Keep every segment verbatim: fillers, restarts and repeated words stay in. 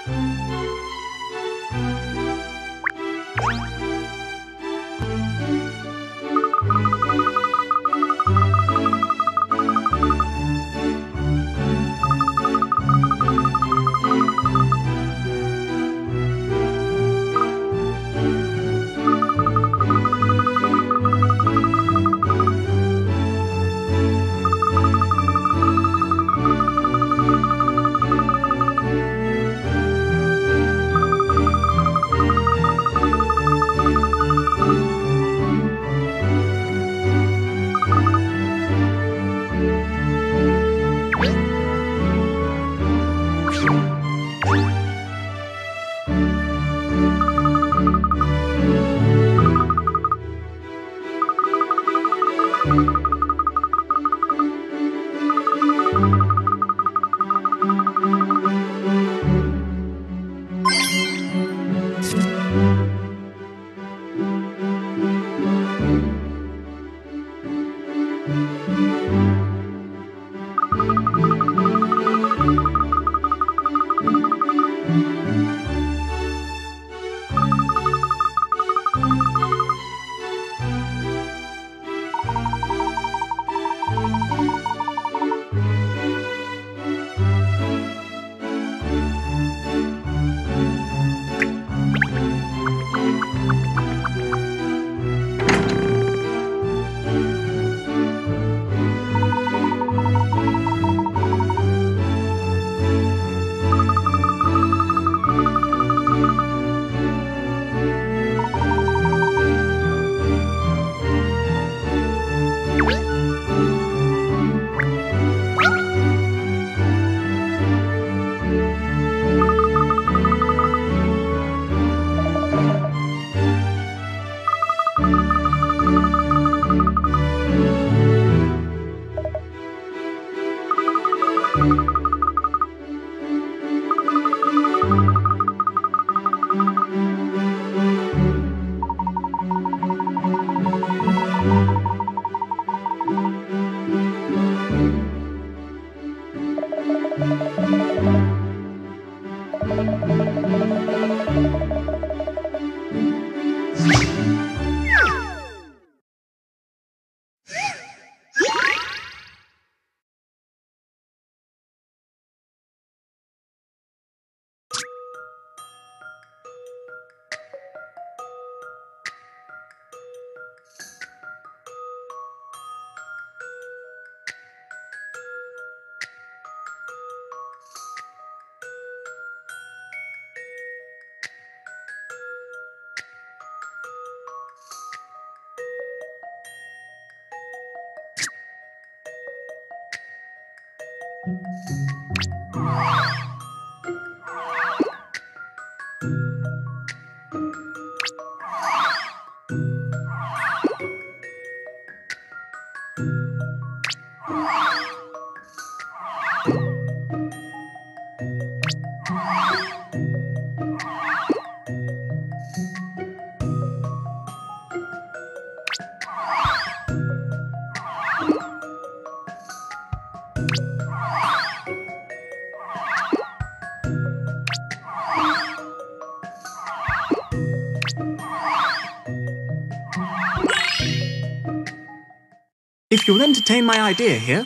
If you'll entertain my idea here.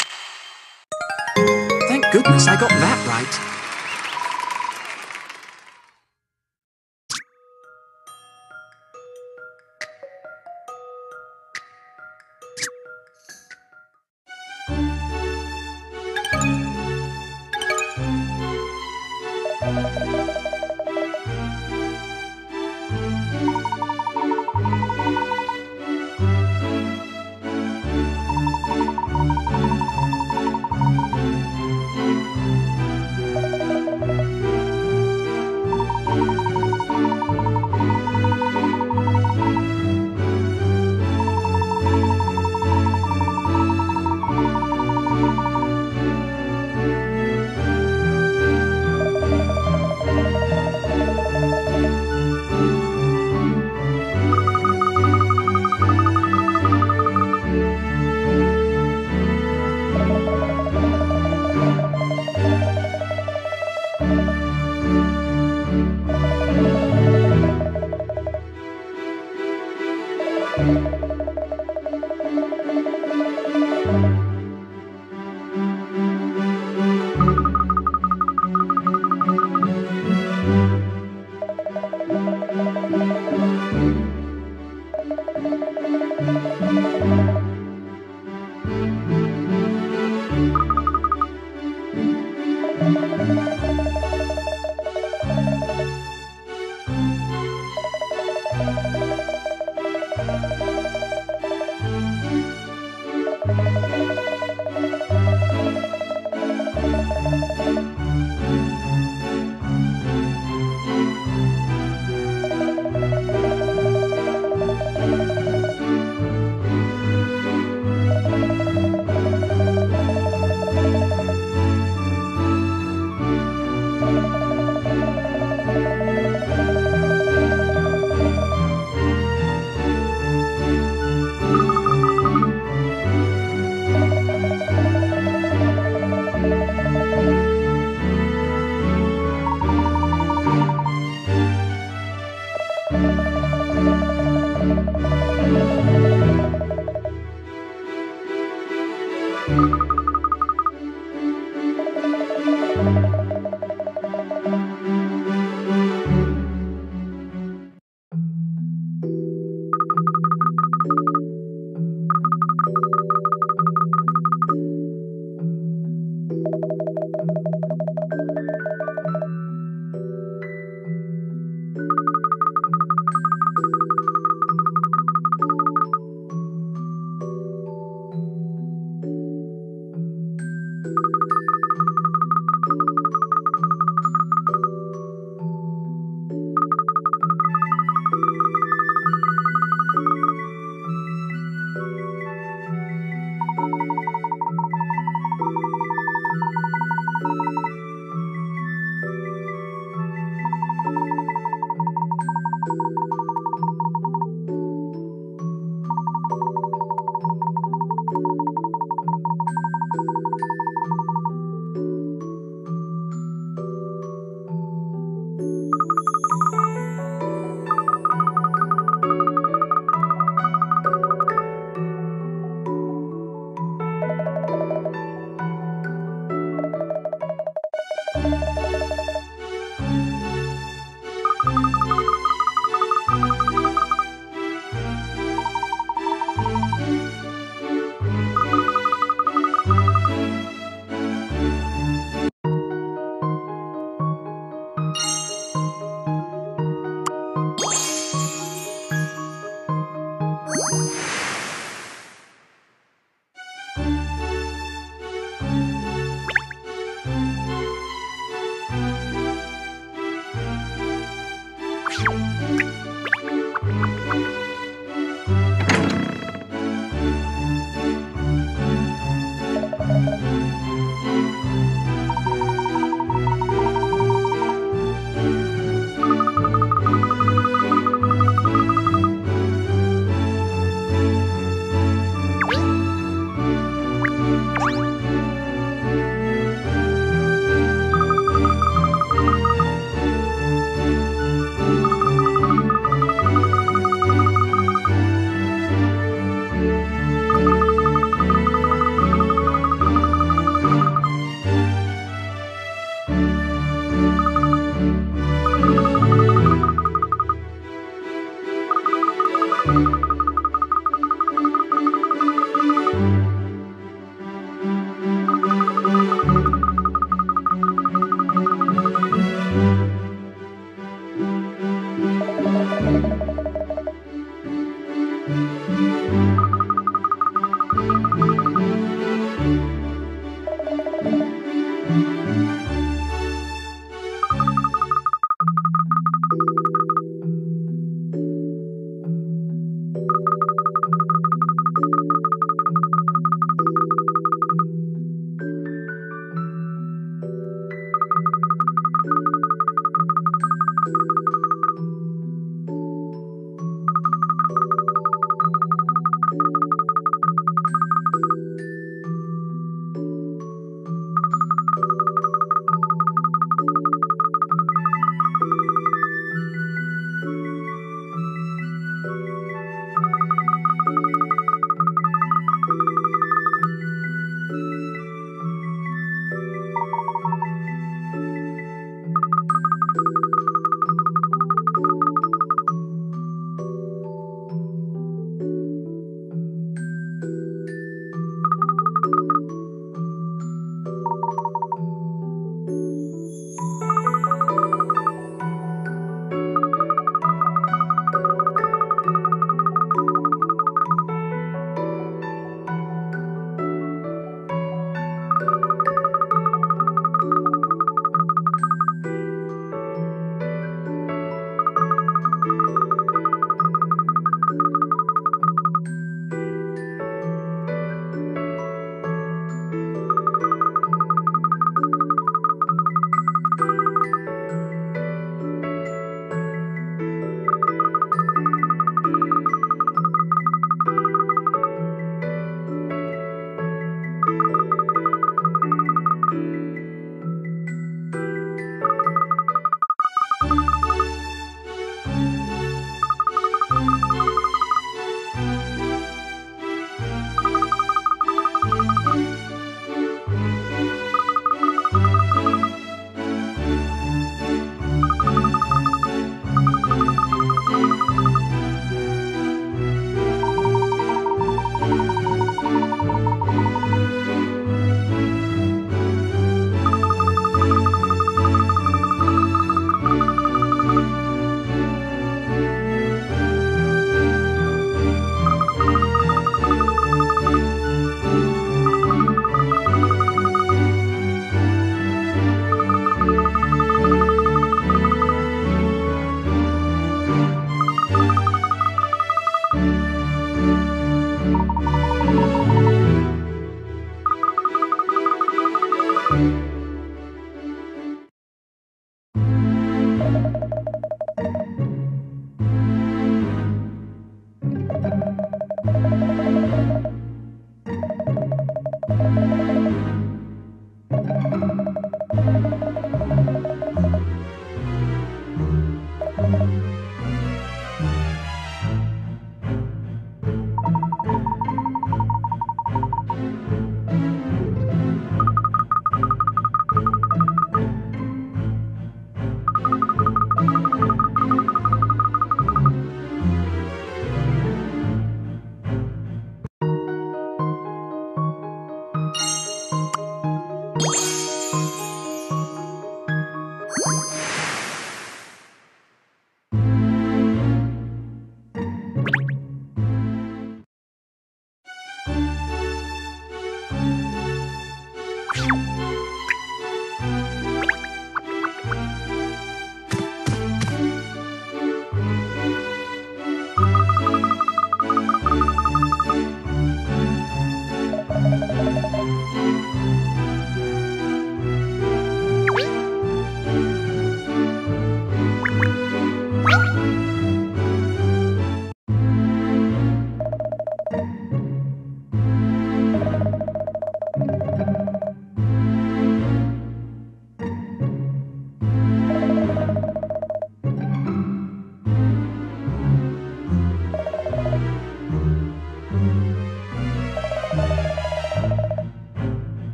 Thank goodness I got that right. You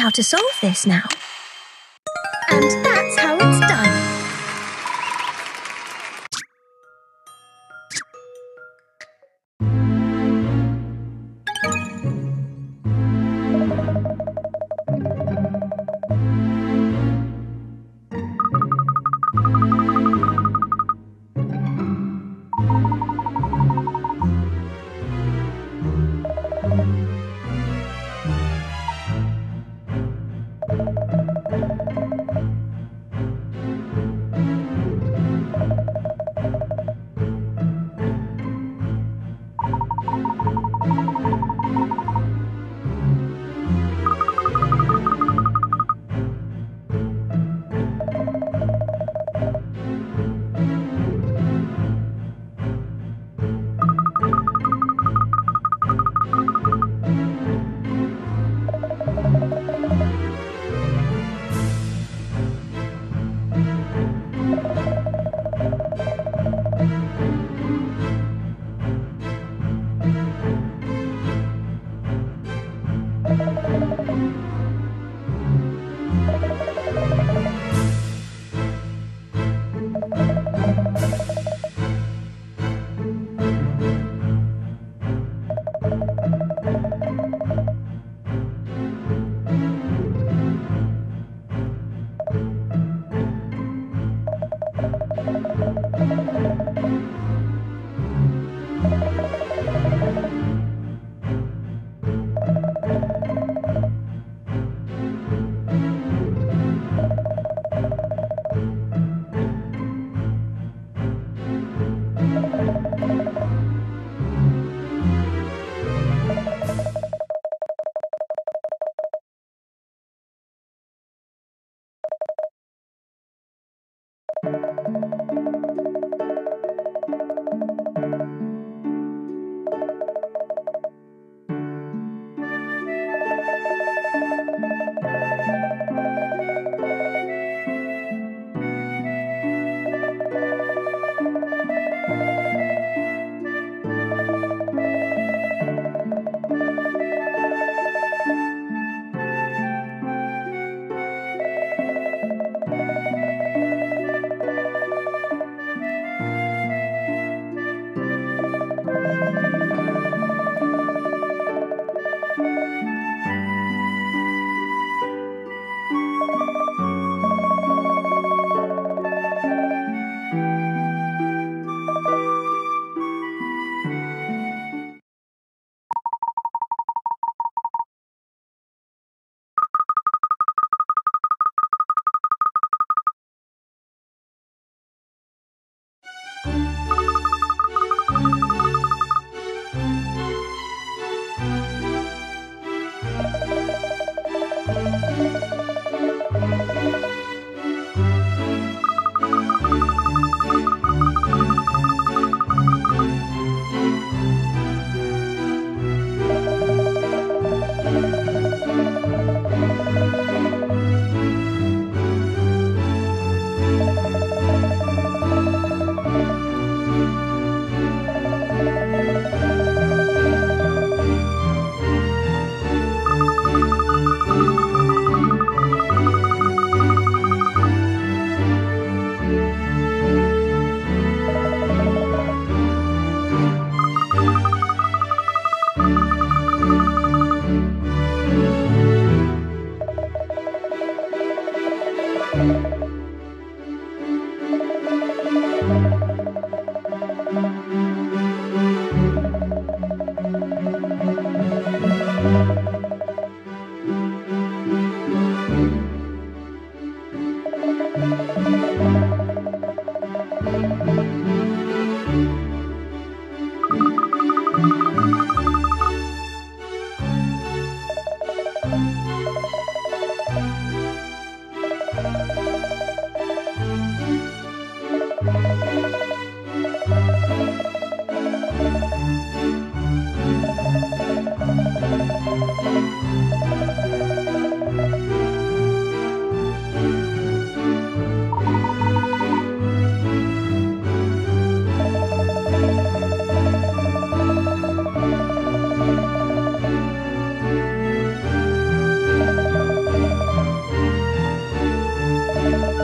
how to solve this now. And that's how it's done.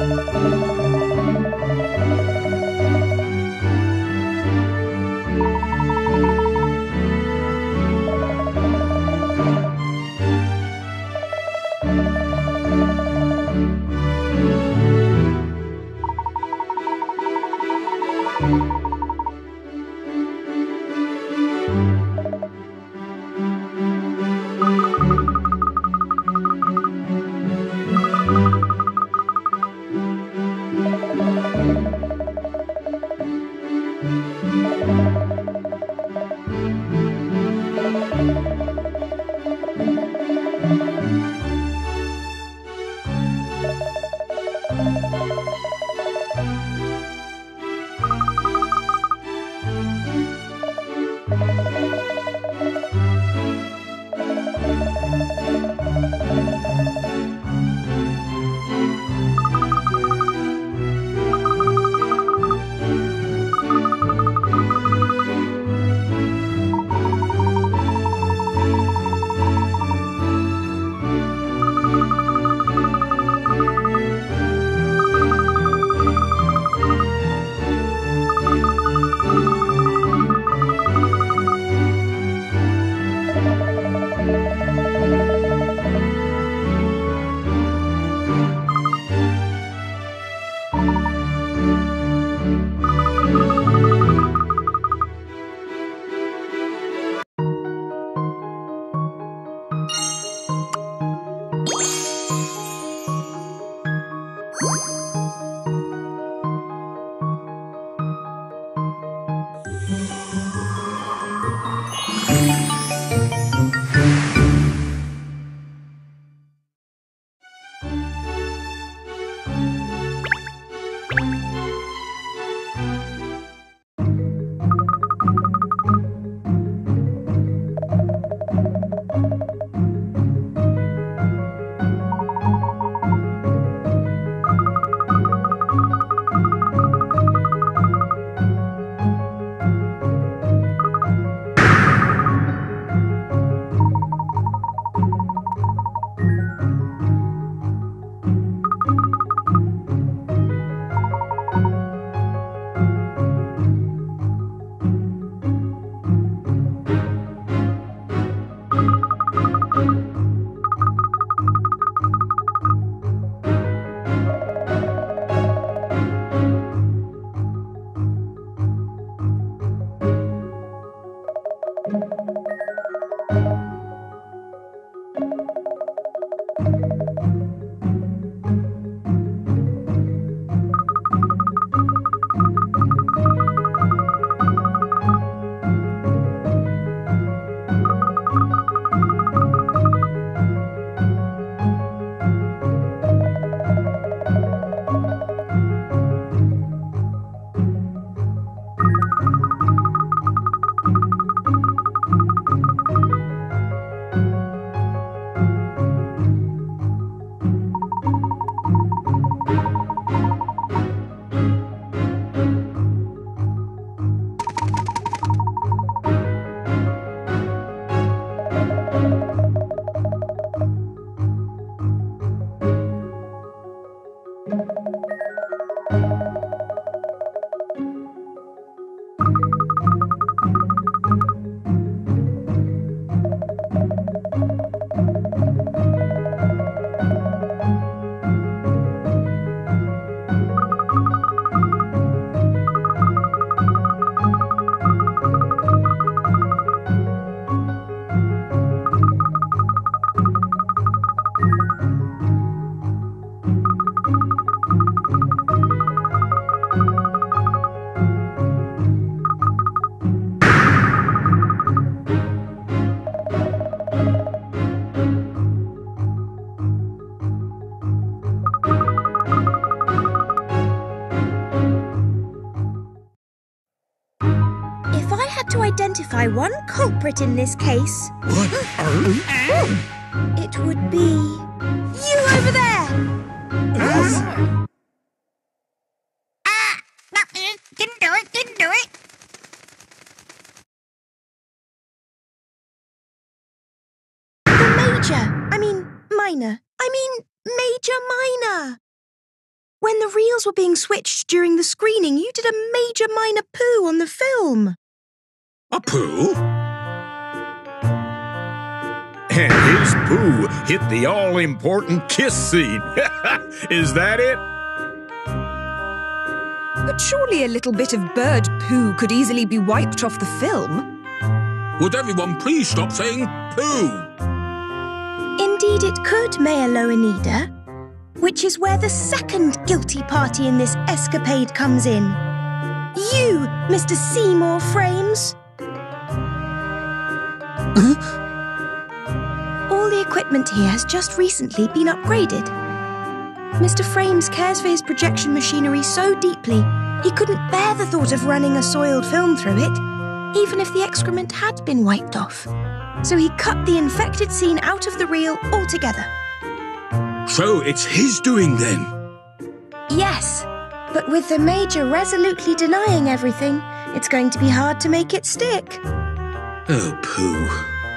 identify one culprit in this case. What? It would be you over there! Ah! Ah! No, didn't do it, didn't do it. The Major, I mean Minor, I mean Major Minor. When when the reels were being switched during the screening, you did a major minor poo on the film. A poo? And his poo hit the all-important kiss scene. Is that it? But surely a little bit of bird poo could easily be wiped off the film. Would everyone please stop saying poo? Indeed it could, Mayor Loanida. Which is where the second guilty party in this escapade comes in. You, Mister Seymour Frames. All the equipment here has just recently been upgraded. Mister Frames cares for his projection machinery so deeply, he couldn't bear the thought of running a soiled film through it, even if the excrement had been wiped off. So he cut the infected scene out of the reel altogether. So it's his doing then? Yes, but with the Major resolutely denying everything, it's going to be hard to make it stick. Oh, poo.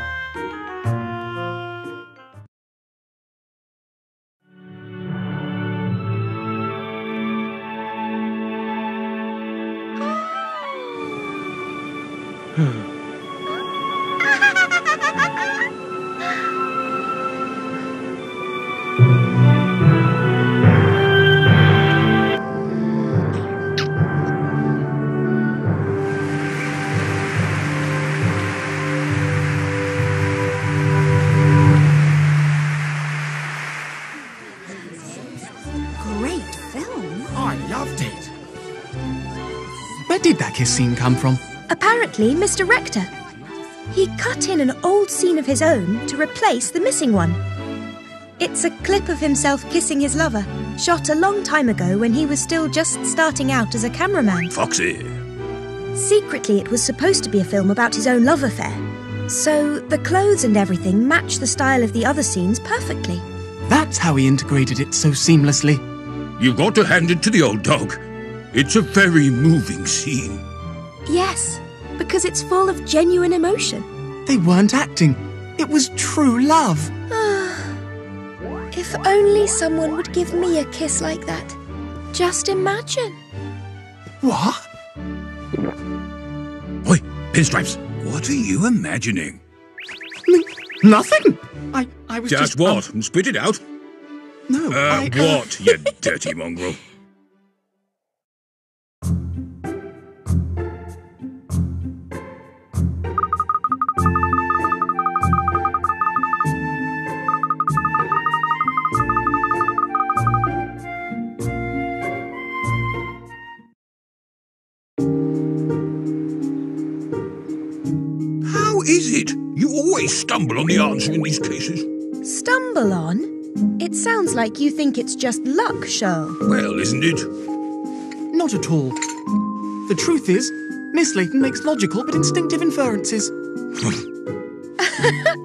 Where did that kiss scene come from? Apparently, Mister Rector. He cut in an old scene of his own to replace the missing one. It's a clip of himself kissing his lover, shot a long time ago when he was still just starting out as a cameraman. Foxy. Secretly, it was supposed to be a film about his own love affair. So the clothes and everything match the style of the other scenes perfectly. That's how he integrated it so seamlessly. You've got to hand it to the old dog. It's a very moving scene. Yes, because it's full of genuine emotion. They weren't acting. It was true love. If only someone would give me a kiss like that. Just imagine. What? Oi, Pinstripes, what are you imagining? N nothing. I, I was just... Just what? Um, Spit it out. No, uh, I... Uh... What, you dirty mongrel? How is it? You always stumble on the answer in these cases. Stumble on? It sounds like you think it's just luck, Hershel. Well, isn't it? Not at all. The truth is, Miss Layton makes logical but instinctive inferences.